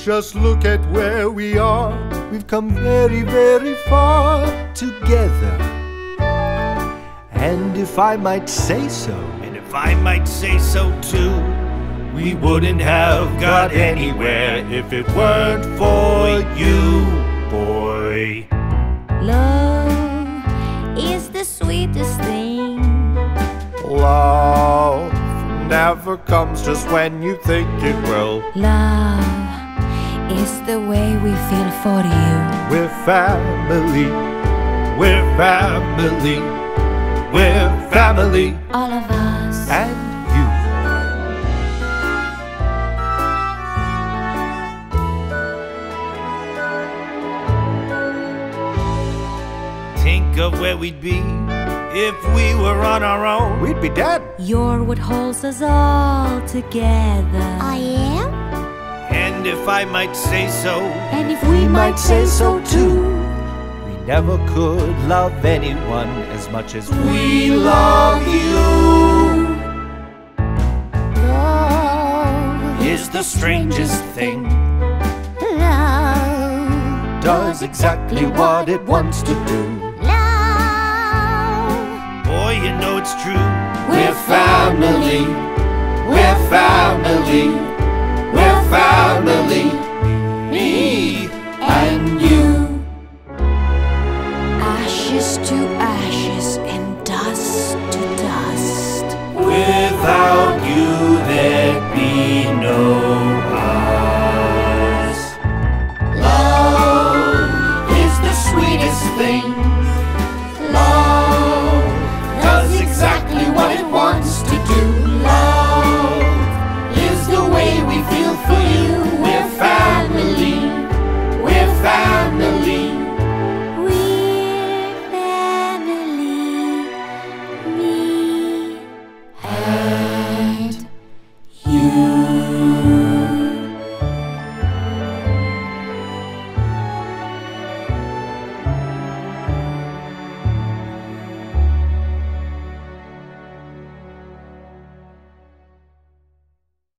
just look at where we are. We've come very, very far together. And if I might say so, and if I might say so too, we wouldn't have got anywhere if it weren't for you, boy. Love is the sweetest thing. love never comes just when you think it will. Love is the way we feel for you. We're family, We're family, we're family. All of us. and you. Think of where we'd be if we were on our own. We'd be dead. You're what holds us all together. I am? And if I might say so, And if we might say so too. We never could love anyone as much as we love you. Love Is the strangest thing. Love does exactly what it wants to do. Love Boy, you know it's true. We're family. We're family. We're family. Me and you. Ashes to ashes and dust to dust. Without you, there'd be no us. Love is the sweetest thing. Love does exactly what it wants to do. Love is the way we feel for you.